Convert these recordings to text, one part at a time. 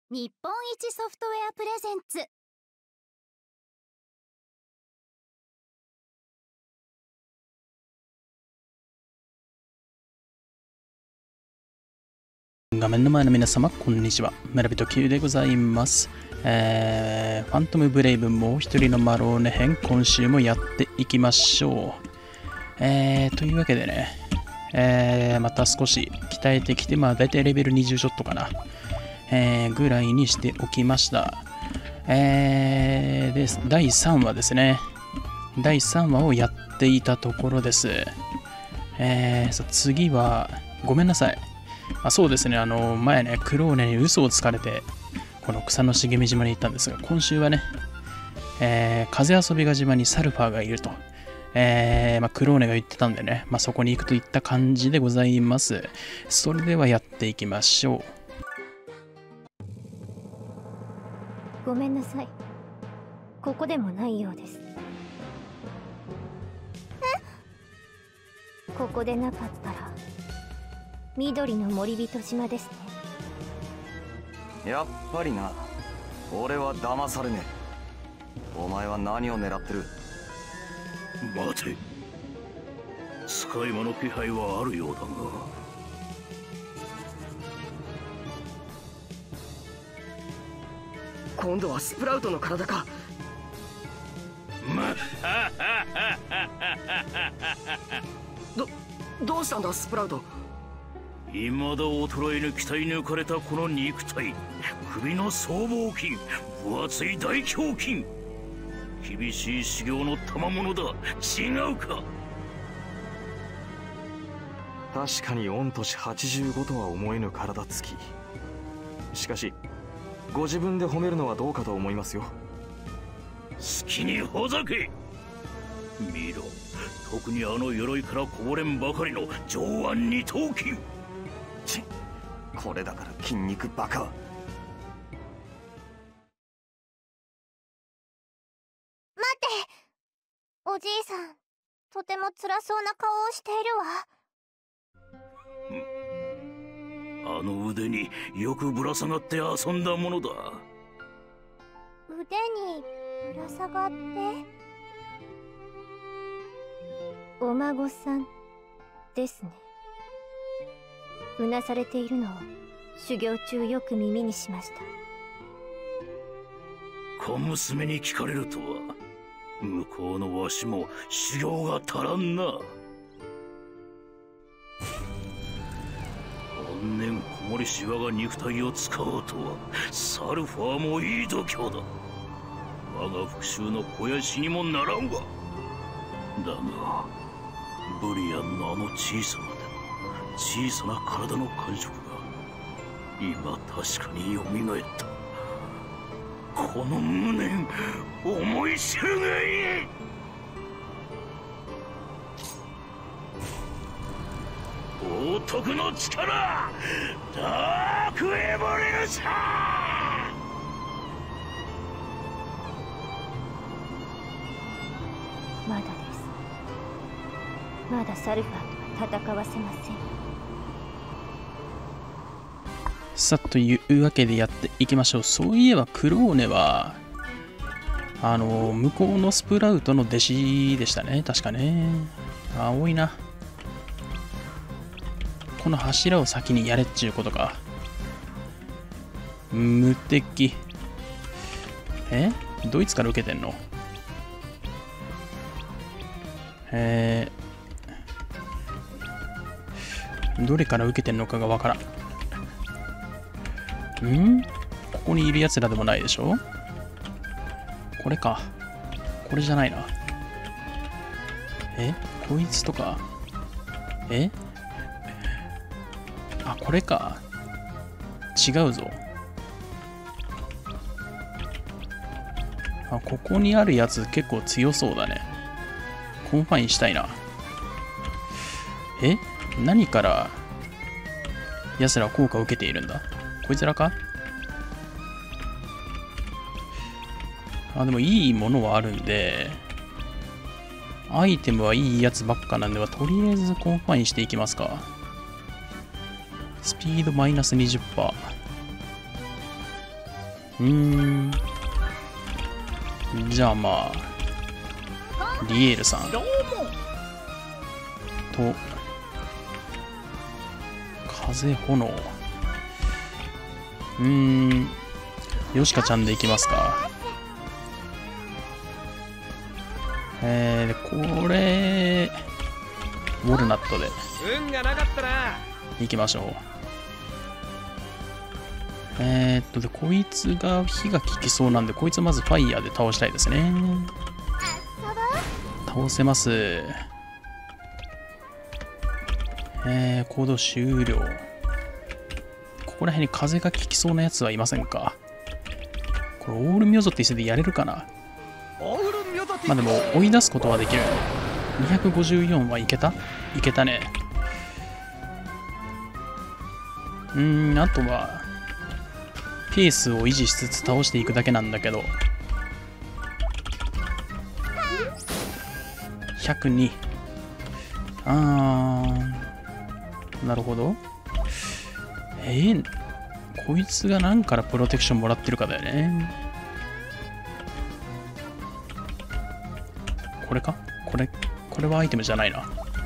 日本一ソフトウェアプレゼンツ。 画面の前の皆様、こんにちは。村人 Q でございます。ファントムブレイブもう一人のマローネ編、今週もやっていきましょう。というわけでね、また少し鍛えてきて、だいたいレベル20ちょっとかな、ぐらいにしておきました。で、第3話ですね。第3話をやっていたところです。次は、ごめんなさい。そうですね、前ね、クローネに嘘をつかれて、この草の茂み島に行ったんですが、今週はね、風遊びが島にサルファーがいると、クローネが言ってたんでね、そこに行くといった感じでございます。それではやっていきましょう。 ごめんなさい。ここでもないようです。ここでなかったら緑の森人島ですね。やっぱりな。俺は騙されねえ。お前は何を狙ってる？ 待て。使い魔の気配はあるようだが。 今度はスプラウトの体か。どうしたんだスプラウト。 未だ衰えぬ鍛え抜かれたこの肉体、首の僧帽筋、分厚い大胸筋、厳しい修行の賜物だ。違うか？ 確かに御年85とは思えぬ体つき。しかしご自分で褒めるのはどうかと思いますよ。 好きにほざけ。見ろ、特にあの鎧からこぼれんばかりの上腕二頭筋。 これだから筋肉バカ。待って、おじいさん、とても辛そうな顔をしているわ。 あの腕によくぶら下がって遊んだものだ。 腕にぶら下がって？お孫さんですね。うなされているのを修行中よく耳にしました。 小娘に聞かれるとは、向こうのわしも修行が足らんな。本年こもりし我が肉体を使おうとは、サルファーもいい度胸だ。我が復讐の肥やしにもならんわ。だがブリアンのあの小さな手の小さな体の感触が今確かによみがえった。この無念、思い知るがいい。王徳の力、ダークエボリューション。 まだです。まだサルファーとは戦わせません。 というわけでやっていきましょう。そういえばクローネは向こうのスプラウトの弟子でしたね、確かね。多いな。この柱を先にやれっちゅうことか。無敵。ドイツから受けてんの？どれから受けてんのかがわからん。ここにいるやつらでもないでしょ？これか。これじゃないな。こいつとか。これか。違うぞ。ここにあるやつ結構強そうだね。コンファインしたいな。何から奴らは効果を受けているんだ？こいつらか？でもいいものはあるんで、アイテムはいいやつばっかなんで、とりあえずコンファインしていきますか。スピードマイナス 20%。 じゃあまあリエールさんと風炎ヨシカちゃんでいきますか。これウォルナットでいきましょう。でこいつが火が効きそうなんで、こいつまずファイヤーで倒したいですね。倒せます。行動終了。ここら辺に風が効きそうなやつはいませんか。これオールミョゾティスでやれるかな。まあでも追い出すことはできる。254はいけた？いけたね。あとはペースを維持しつつ倒していくだけなんだけど。102。なるほど。こいつが何からプロテクションもらってるかだよね。これか？これはアイテムじゃないな。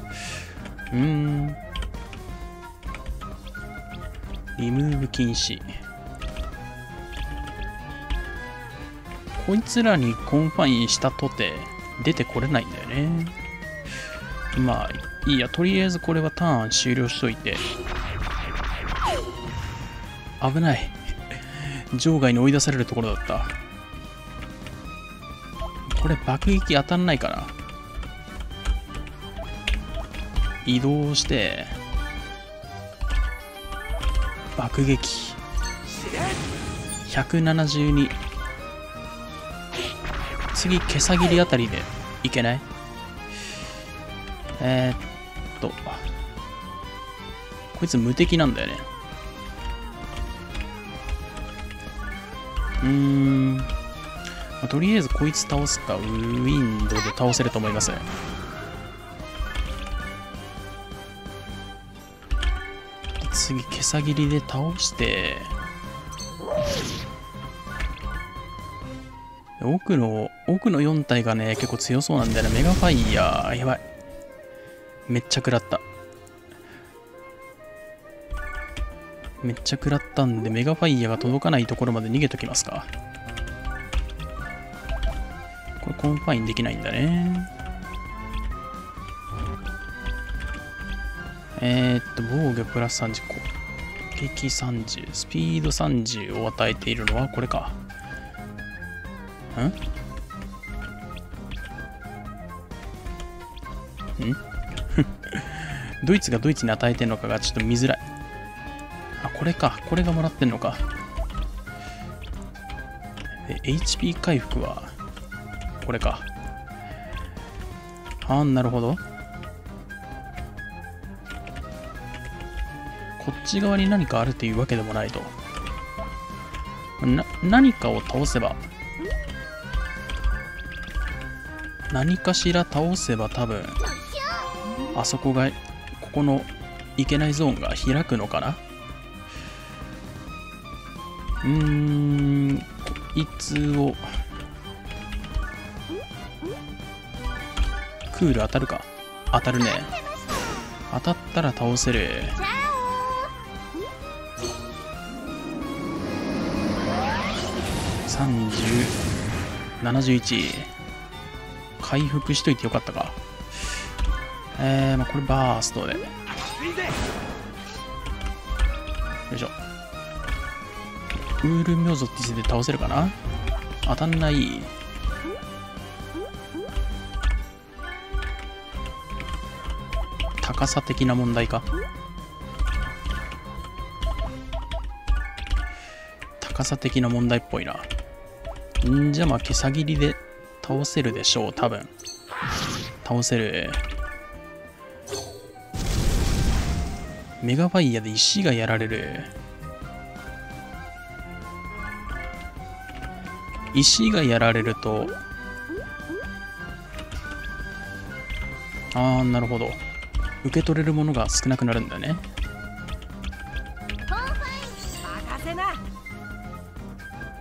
リムーブ禁止。こいつらにコンファインしたとて出てこれないんだよね。まあいいや、とりあえずこれはターン終了しといて。危ない。場外に追い出されるところだった。これ爆撃当たんないかな。移動して爆撃172。次毛さ切りあたりでいけない？こいつ無敵なんだよね。とりあえずこいつ倒すか、ウィンドウで倒せると思います。次毛さ切りで倒して奥の4体がね結構強そうなんだよね。メガファイヤーやばい、めっちゃ食らったんで、メガファイヤーが届かないところまで逃げときますか。これコンファインできないんだね。防御プラス30、攻撃30、スピード30を与えているのはこれか。ドイツがドイツに与えてるのかがちょっと見づらい。あ、これか。これがもらってんのか。で、HP 回復はこれか。なるほど。こっち側に何かあるというわけでもないと。何かを倒せば、何かしら倒せば多分あそこが、ここのいけないゾーンが開くのかな。こいつをクール当たるか。当たるね。当たったら倒せる。3071回復しといてよかったか。まあこれバーストでよいしょ。ウールミョゾティスで倒せるかな。当たんない。高さ的な問題か。高さ的な問題っぽいな。じゃあまあ毛さ切りで倒せるでしょう。多分倒せる。メガファイヤーで石がやられる。石がやられると、なるほど。受け取れるものが少なくなるんだね。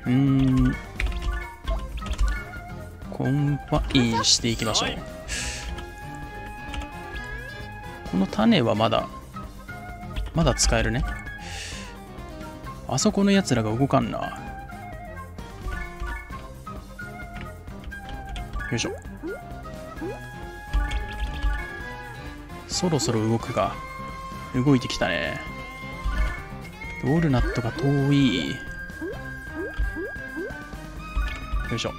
コンパインしていきましょう。この種はまだ使えるね。あそこのやつらが動かんな。よいしょ。そろそろ動くが、動いてきたね。ウォルナットが遠い。よいしょ。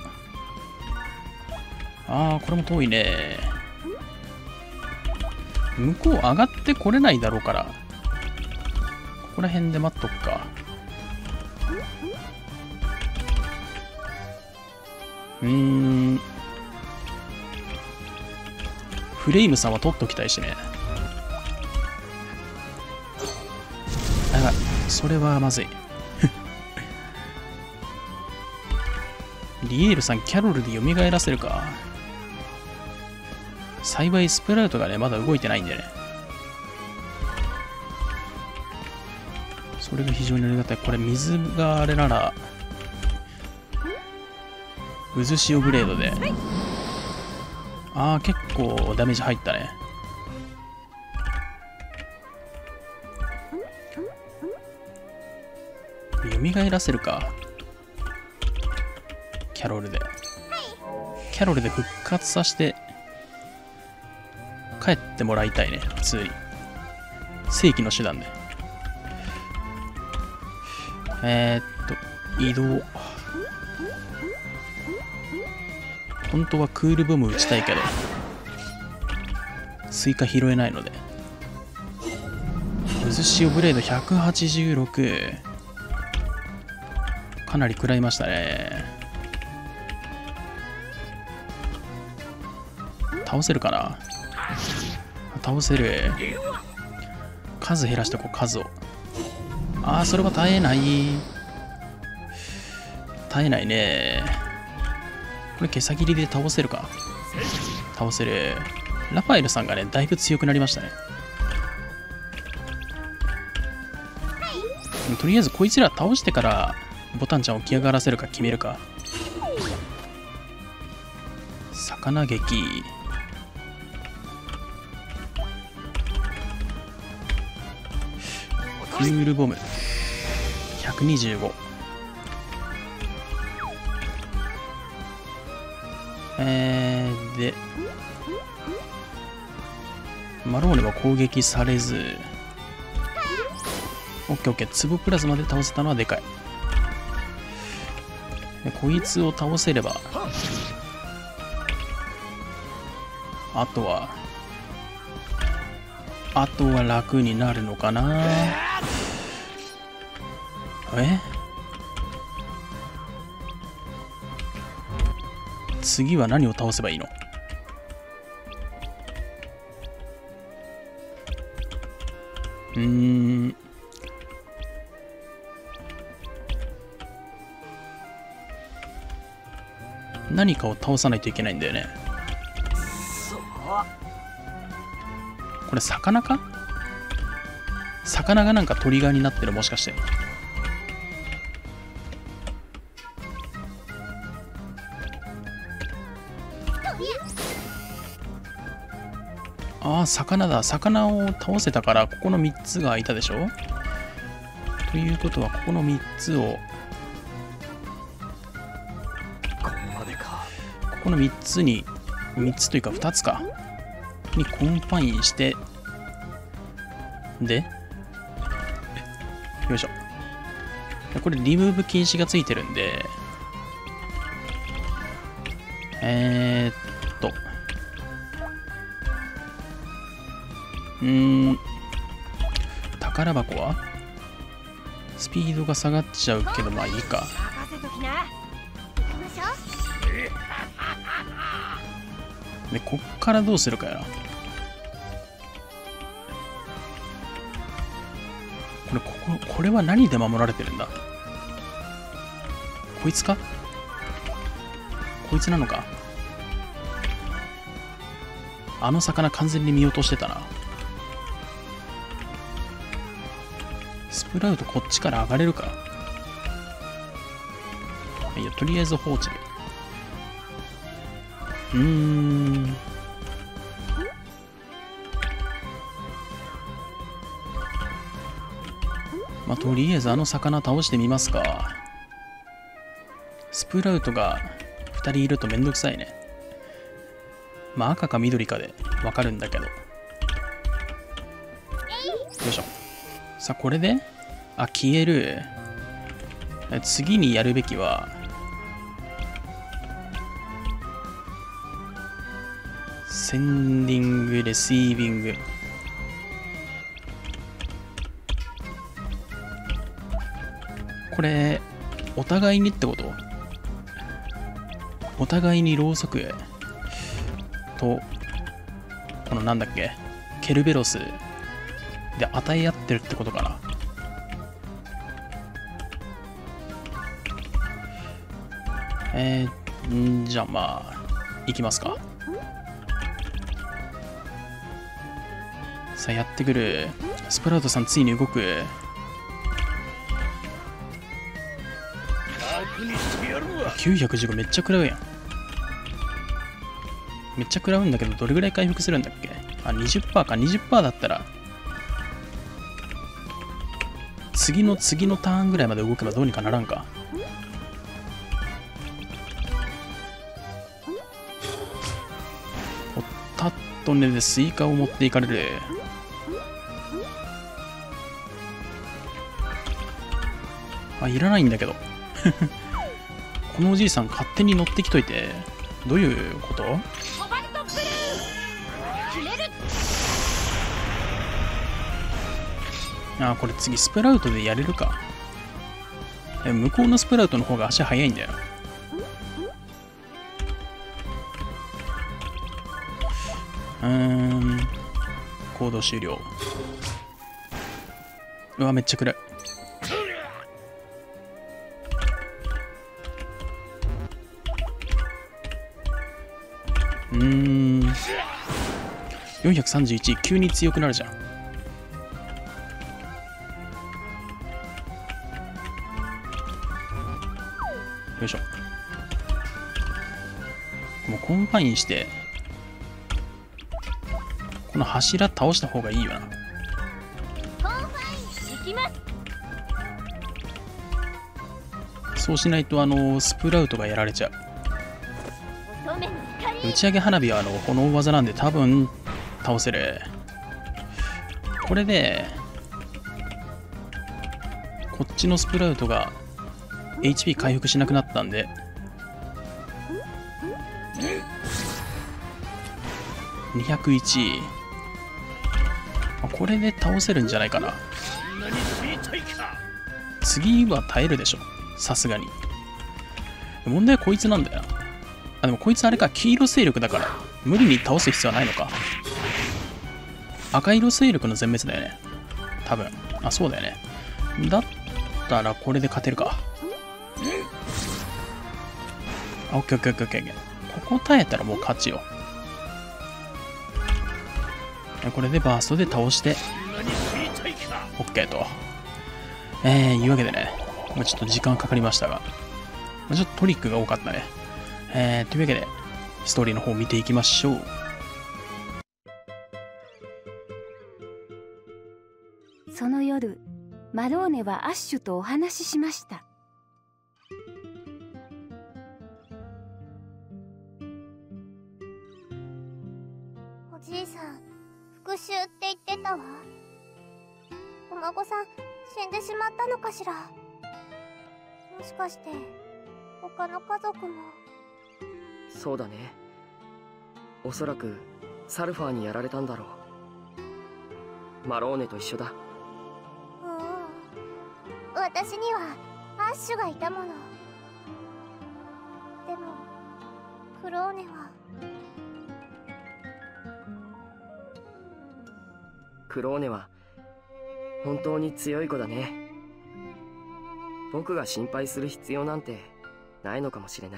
ああ、これも遠いね。向こう上がってこれないだろうから、ここら辺で待っとくか。フレイムさんは取っときたいしね。やばい、それはまずい。リエールさん、キャロルで蘇らせるか。幸いスプラウトがね、まだ動いてないんでね。それが非常にありがたい。これ、水があれなら、渦潮ブレードで。ああ、結構ダメージ入ったね。蘇らせるか。キャロルで。キャロルで復活させて、帰ってもらいたいね、普通に。正規の手段で。移動。本当はクールボム打ちたいけど、追加拾えないので。渦潮ブレード186。かなり食らいましたね。倒せるかな。倒せる。数減らしてこう、数を。ああ、それは耐えない。耐えないね。これ、毛先切りで倒せるか。倒せる。ラファエルさんがね、だいぶ強くなりましたね。とりあえず、こいつら倒してから、ボタンちゃんを起き上がらせるか決めるか。魚劇。クールボム125。でマローネは攻撃されず、オッケーオッケー。粒プラズマで倒せたのはでかい。でこいつを倒せれば、あとは楽になるのかな。次は何を倒せばいいの？何かを倒さないといけないんだよね。これ魚か？魚がなんかトリガーになってる、もしかして。ああ、魚だ。魚を倒せたから、ここの3つが開いたでしょ？ということは、ここの3つを、ここの3つに、3つというか2つか。にコンパインして、で、よいしょ。これ、リムーブ禁止がついてるんで、宝箱はスピードが下がっちゃうけど、まあいいか。で、こっからどうするかやな。これは何で守られてるんだ？こいつか？こいつなのか？あの魚完全に見落としてたな。スプラウトこっちから上がれるか？ いや、とりあえず放置で。まあ、とりあえずあの魚倒してみますか。スプラウトが2人いるとめんどくさいね。まあ、赤か緑かでわかるんだけど。よいしょ。さあ、これで、あ、消える。次にやるべきは、センディング、レシービング。これ、お互いにってこと？お互いにろうそくと、このなんだっけ、ケルベロスで与え合ってるってことかな。じゃあまあ、いきますか。さあ、やってくる。スプラウトさん、ついに動く。915めっちゃ食らうやん。めっちゃ食らうんだけど、どれぐらい回復するんだっけ？あ、20% か。20% だったら、次のターンぐらいまで動けばどうにかならんか。おったっとねでスイカを持っていかれる。あ、いらないんだけど。このおじいさん勝手に乗ってきといて、どういうこと？あ、これ次スプラウトでやれるか。向こうのスプラウトの方が足速いんだよ。行動終了。うわ、めっちゃ暗い。431、急に強くなるじゃん。よいしょ。もうコンファインして、この柱倒した方がいいよな。 コンファイン行きます。 そうしないとスプラウトがやられちゃう。打ち上げ花火は炎技なんで多分倒せる。これでこっちのスプラウトが HP 回復しなくなったんで201。これで倒せるんじゃないかな。次は耐えるでしょ、さすがに。問題はこいつなんだよ。あ、でもこいつあれか、黄色勢力だから無理に倒す必要はないのか。赤色勢力の全滅だよね、多分。あ、そうだよね。だったらこれで勝てるか。あ、オッケーオッケーオッケーオッケー。ここ耐えたらもう勝ちよ。これでバーストで倒してオッケーと。いうわけでね、ちょっと時間かかりましたが、ちょっとトリックが多かったね。というわけで、ストーリーの方を見ていきましょう。 その夜、マローネはアッシュとお話ししました。 おじいさん、復讐って言ってたわ。お孫さん、死んでしまったのかしら。もしかして、他の家族も。 そうだね。おそらくサルファーにやられたんだろう。マローネと一緒だ。 私にはアッシュがいたもの。でもクローネは。 クローネは本当に強い子だね。僕が心配する必要なんてないのかもしれない。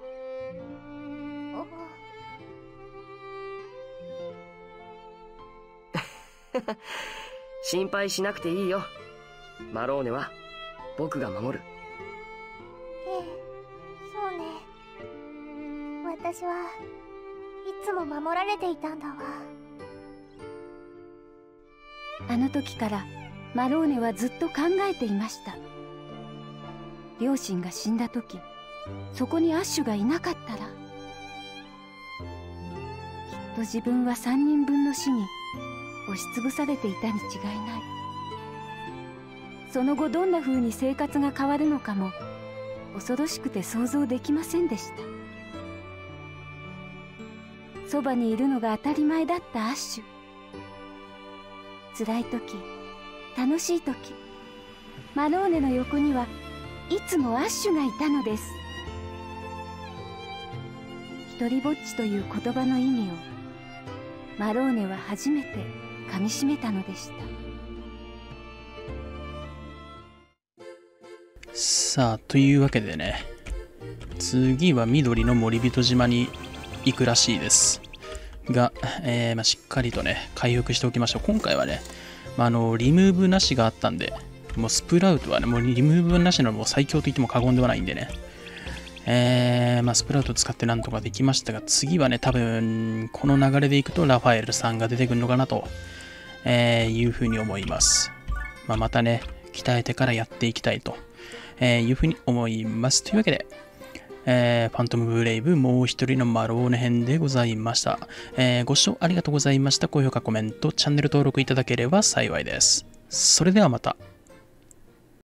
心配しなくていいよ。マローネは僕が守る。 ええ、 私はいつも守られていたんだわ。 あの時からマローネはずっと考えていました。両親が死んだ時、そこにアッシュがいなかったら、きっと自分は3人分の死に押しつぶされていたに違いない。その後どんな風に生活が変わるのかも恐ろしくて想像できませんでした。そばにいるのが当たり前だったアッシュ。辛い時、楽しい時、マローネの横にはいつもアッシュがいたのです。一りぼっちという言葉の意味をマローネは初めてかみしめたのでした。 さあ、というわけでね、次は緑の森人島に行くらしいですが、しっかりとね回復しておきましょう。今回はね、リムーブなしがあったんで、もうスプラウトはね、もうリムーブなしのもう最強と言っても過言ではないんでね、スプラウト使ってなんとかできましたが、次はね、多分この流れでいくとラファエルさんが出てくるのかなと、いうふうに思います。またね、鍛えてからやっていきたいと、いうふうに思います。というわけで、ファントムブレイブもう一人のマローネ編でございました。ご視聴ありがとうございました。高評価、コメント、チャンネル登録いただければ幸いです。それではまた。